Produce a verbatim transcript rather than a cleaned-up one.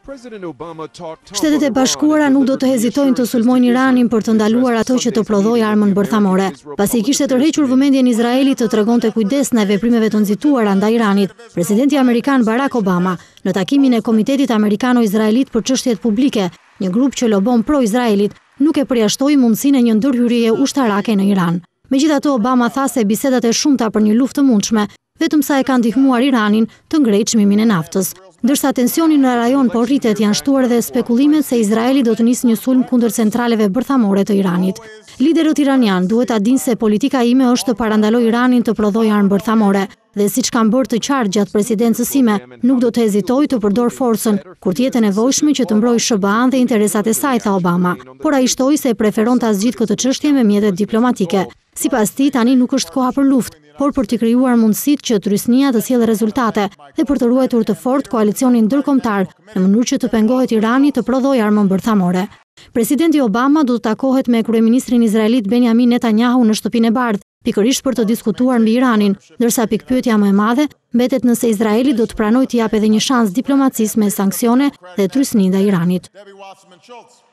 Shtetet e Bashkuara nuk do të hezitojnë të sulmojnë Iranin për të ndaluar ato që të prodhojë armën bërthamore. Pasi i kishte tërhequr vëmendjen Izraelit të tregonte kujdes ndaj veprimeve të nxituara ndaj Iranit, presidenti amerikan Barack Obama, në takimin e Komitetit Amerikano-Izraelit për çështjet publike, një grup që lobon pro-Izraelit, nuk e përjashtoi mundësinë e një ndërhyrje ushtarake në Iran. Megjithatë, Obama tha se bisedat e shumta për një luftë të mundshme vetëm sa e kanë ndihmuar Iranin të ngrejë çmimin e naftës. Ndërsa tensioni në rajon po rritet, janë shtuar edhe spekulimet se Izraeli do të nisë një sulm kundër centraleve bërthamore të Iranit. Liderët iranian duhet ta dinë se politika ime është të parandaloj Iranin të prodhojë armë bërthamore dhe siç kanë bërë të qartë gjatë presidencës sime, nuk do të hezitoj të përdor forcën kur të jetë e nevojshme që të mbrojë S B A-n dhe interesat e saj, tha Obama, por ai shtoi se preferon ta zgjidhë këtë çështje me mjetet diplomatike. Sipas tij, tani nuk është koha për luftë, por për të krijuar mundësitë që Trysnia të sjellë rezultate dhe për të ruajtur të fortë koalicionin ndërkombëtar në mënyrë që të pengohet Irani të prodhojë armën bërthamore. Presidenti Obama do të takohet me kryeministrin izraelit Benjamin Netanyahu në shtëpinë e Bardhë, pikërisht për të diskutuar mbi Iranin, ndërsa pikpyetja më e madhe mbetet nëse Izraeli do të pranojë të japë edhe një shans diplomacisë me sanksione dhe trysni ndaj Iranit.